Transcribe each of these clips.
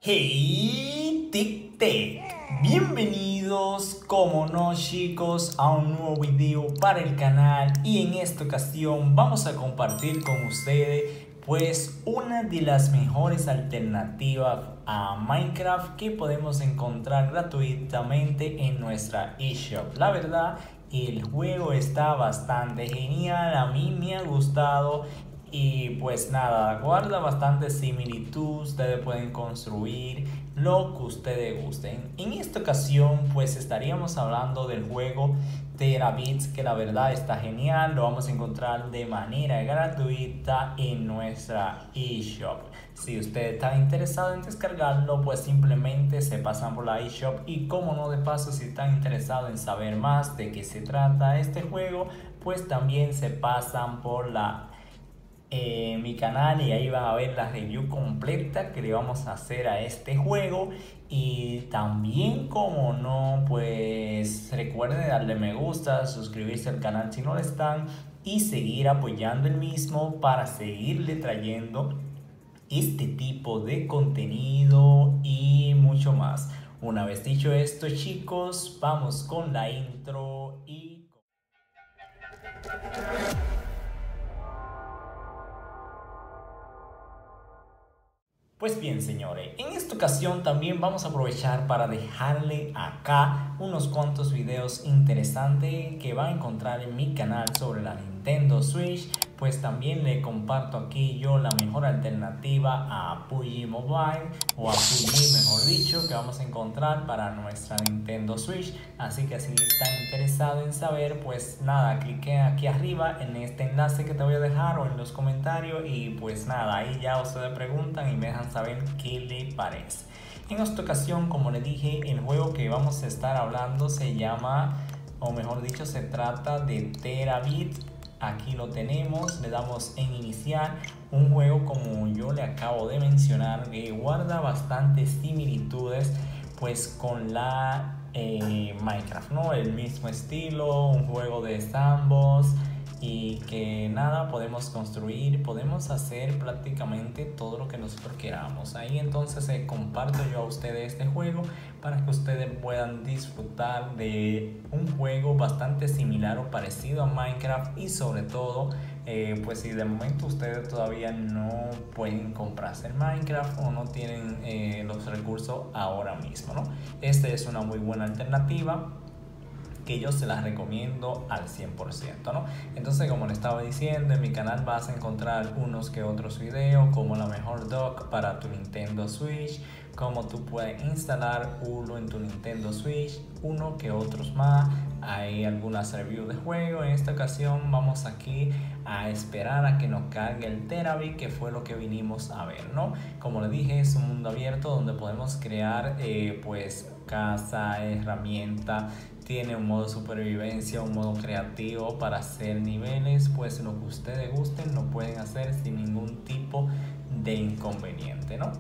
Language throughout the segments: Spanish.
Hey Tic bienvenidos como no chicos a un nuevo video para el canal y en esta ocasión vamos a compartir con ustedes pues una de las mejores alternativas a Minecraft que podemos encontrar gratuitamente en nuestra eShop. La verdad, el juego está bastante genial, a mí me ha gustado. Y pues nada, guarda bastante similitud, ustedes pueden construir lo que ustedes gusten. En esta ocasión pues estaríamos hablando del juego Terabits, que la verdad está genial, lo vamos a encontrar de manera gratuita en nuestra eShop. Si ustedes están interesados en descargarlo, pues simplemente se pasan por la eShop y como no, de paso, si están interesados en saber más de qué se trata este juego, pues también se pasan por mi canal y ahí van a ver la review completa que le vamos a hacer a este juego. Y también, como no, pues recuerden darle me gusta, suscribirse al canal si no lo están y seguir apoyando el mismo para seguirle trayendo este tipo de contenido y mucho más. Una vez dicho esto, chicos, vamos con la intro y pues bien, señores, en esta ocasión también vamos a aprovechar para dejarle acá unos cuantos videos interesantes que va a encontrar en mi canal sobre la Nintendo Switch. Pues también le comparto aquí yo la mejor alternativa a PUBG Mobile o a PUBG, mejor dicho, que vamos a encontrar para nuestra Nintendo Switch. Así que si están interesados en saber, pues nada, cliquen aquí arriba en este enlace que te voy a dejar o en los comentarios y pues nada, ahí ya ustedes preguntan y me dejan saber qué le parece. En esta ocasión, como les dije, el juego que vamos a estar hablando se llama, o mejor dicho, se trata de Terabit. Aquí lo tenemos, le damos en iniciar. Un juego, como yo le acabo de mencionar, que guarda bastantes similitudes pues con la Minecraft, ¿no? El mismo estilo, un juego de sandbox y que nada, podemos construir, podemos hacer prácticamente todo lo que nosotros queramos. Ahí entonces comparto yo a ustedes este juego para que ustedes puedan disfrutar de un juego bastante similar o parecido a Minecraft y sobre todo pues si de momento ustedes todavía no pueden comprarse el Minecraft o no tienen los recursos ahora mismo, ¿no? Esta es una muy buena alternativa que yo se las recomiendo al 100%, ¿no? Entonces, como le estaba diciendo, en mi canal vas a encontrar unos que otros videos como la mejor dock para tu Nintendo Switch, cómo tú puedes instalar uno en tu Nintendo Switch, uno que otros más. Hay algunas reviews de juego. En esta ocasión vamos aquí a esperar a que nos cargue el Terabit, que fue lo que vinimos a ver, ¿no? Como le dije, es un mundo abierto donde podemos crear pues casa, herramienta. Tiene un modo supervivencia, un modo creativo para hacer niveles, pues lo que ustedes gusten lo pueden hacer sin ningún tipo de inconveniente, ¿no?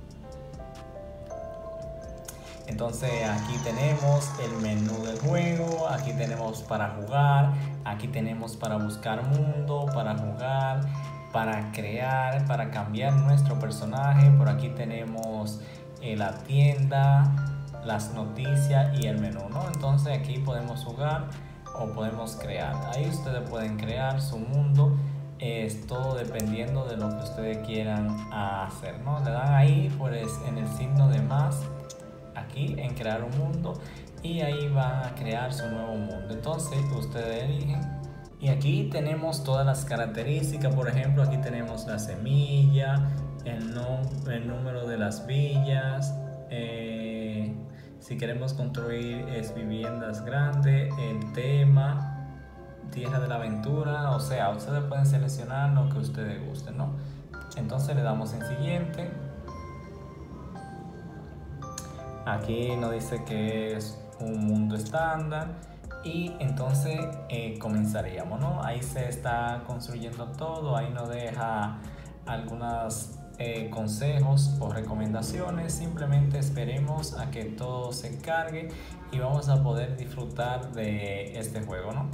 Entonces aquí tenemos el menú del juego, aquí tenemos para jugar, aquí tenemos para buscar mundo, para jugar, para crear, para cambiar nuestro personaje. Por aquí tenemos la tienda, las noticias y el menú, ¿no? Entonces aquí podemos jugar o podemos crear. Ahí ustedes pueden crear su mundo. Es todo dependiendo de lo que ustedes quieran hacer, ¿no? Le dan ahí pues en el signo de más, aquí en crear un mundo, y ahí van a crear su nuevo mundo. Entonces ustedes eligen y aquí tenemos todas las características. Por ejemplo, aquí tenemos la semilla, el número de las villas, si queremos construir viviendas grandes, el tema, tierra de la aventura. O sea, ustedes pueden seleccionar lo que ustedes gusten, ¿no? Entonces le damos en siguiente. Aquí nos dice que es un mundo estándar y entonces comenzaríamos, ¿no? Ahí se está construyendo todo, ahí nos deja algunos consejos o recomendaciones. Simplemente esperemos a que todo se cargue y vamos a poder disfrutar de este juego, ¿no?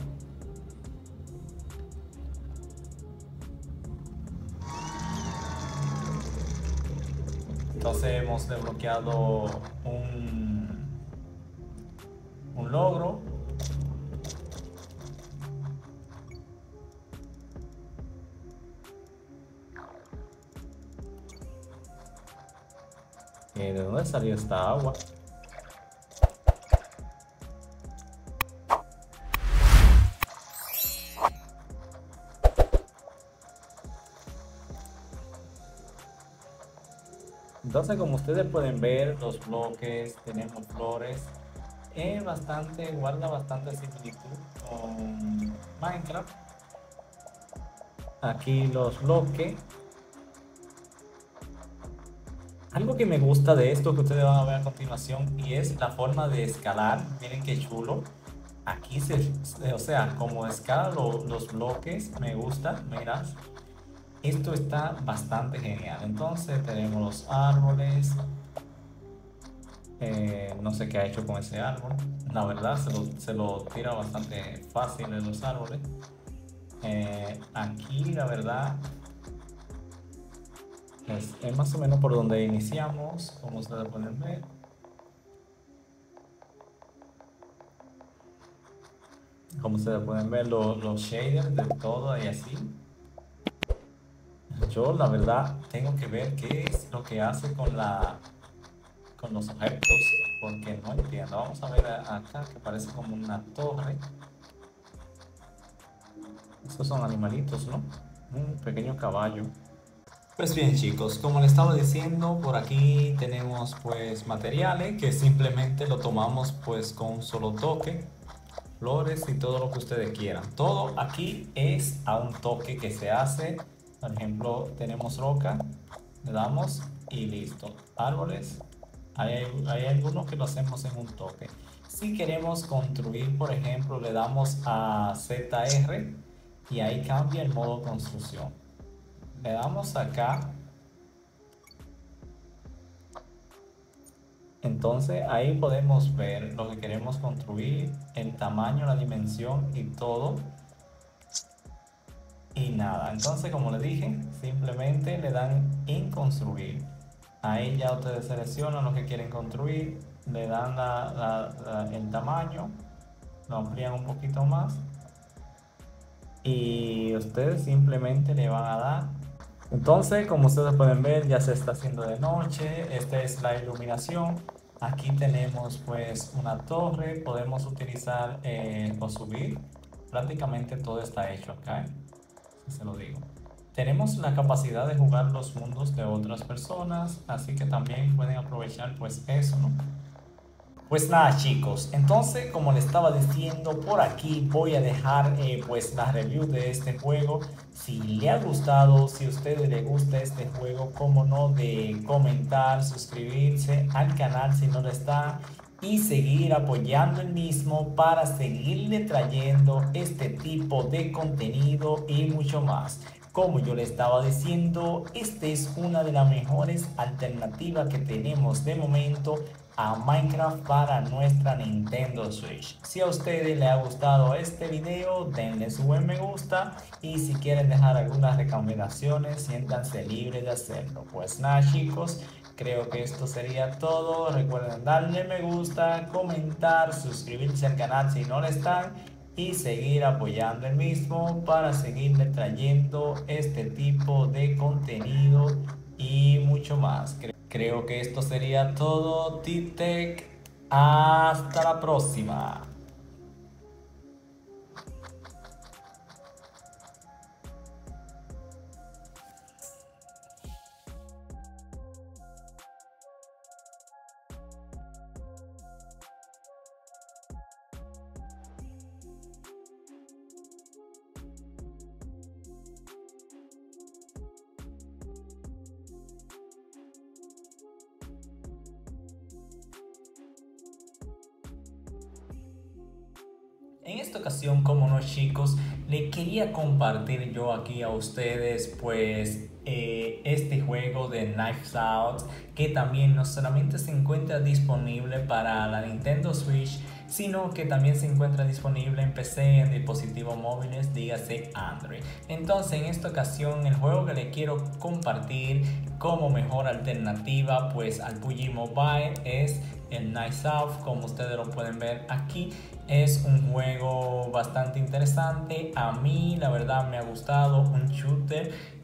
Entonces hemos desbloqueado un logro. ¿De dónde salió esta agua? Entonces, como ustedes pueden ver, los bloques, tenemos flores, guarda bastante similitud con Minecraft. Aquí los bloques. Algo que me gusta de esto que ustedes van a ver a continuación y es la forma de escalar. Miren qué chulo. Aquí o sea, como escala los bloques, me gusta, miras. Esto está bastante genial. Entonces tenemos los árboles. No sé qué ha hecho con ese árbol. La verdad se lo tira bastante fácil en los árboles. Aquí la verdad es más o menos por donde iniciamos, como ustedes pueden ver. Como ustedes pueden ver los shaders de todo y así. Yo la verdad tengo que ver qué es lo que hace con los objetos, porque no entiendo. Vamos a ver acá que parece como una torre. Estos son animalitos, ¿no? Un pequeño caballo. Pues bien chicos, como les estaba diciendo, por aquí tenemos pues materiales que simplemente lo tomamos pues con un solo toque. Flores y todo lo que ustedes quieran. Todo aquí es a un toque que se hace. Por ejemplo, tenemos roca, le damos y listo. Árboles, hay algunos que lo hacemos en un toque. Si queremos construir, por ejemplo, le damos a ZR y ahí cambia el modo construcción. Le damos acá. Entonces ahí podemos ver lo que queremos construir, el tamaño, la dimensión y todo. Y nada, entonces como les dije, simplemente le dan en construir. Ahí ya ustedes seleccionan lo que quieren construir, le dan el tamaño, lo amplían un poquito más y ustedes simplemente le van a dar. Entonces, como ustedes pueden ver, ya se está haciendo de noche. Esta es la iluminación. Aquí tenemos pues una torre, podemos utilizar o subir. Prácticamente todo está hecho acá, si se lo digo. Tenemos la capacidad de jugar los mundos de otras personas, así que también pueden aprovechar pues eso, ¿no? Pues nada chicos, entonces como les estaba diciendo, por aquí voy a dejar pues la review de este juego. Si le ha gustado, si a ustedes les gusta este juego, como no, de comentar, suscribirse al canal si no lo está y seguir apoyando el mismo para seguirle trayendo este tipo de contenido y mucho más. Como yo le estaba diciendo, esta es una de las mejores alternativas que tenemos de momento a Minecraft para nuestra Nintendo Switch. Si a ustedes les ha gustado este video, denle su buen me gusta y si quieren dejar algunas recomendaciones, siéntanse libres de hacerlo. Pues nada chicos, creo que esto sería todo. Recuerden darle me gusta, comentar, suscribirse al canal si no lo están y seguir apoyando el mismo para seguirle trayendo este tipo de contenido y mucho más. Creo que esto sería todo, T-Tech. Hasta la próxima. En esta ocasión, como no chicos, le quería compartir yo aquí a ustedes pues este juego de Knives Out, que también no solamente se encuentra disponible para la Nintendo Switch, sino que también se encuentra disponible en PC, en dispositivos móviles, dígase Android. Entonces en esta ocasión el juego que le quiero compartir como mejor alternativa pues al PUBG Mobile es el Knives Out. Como ustedes lo pueden ver aquí, es un juego bastante interesante. A mí la verdad me ha gustado, un shooter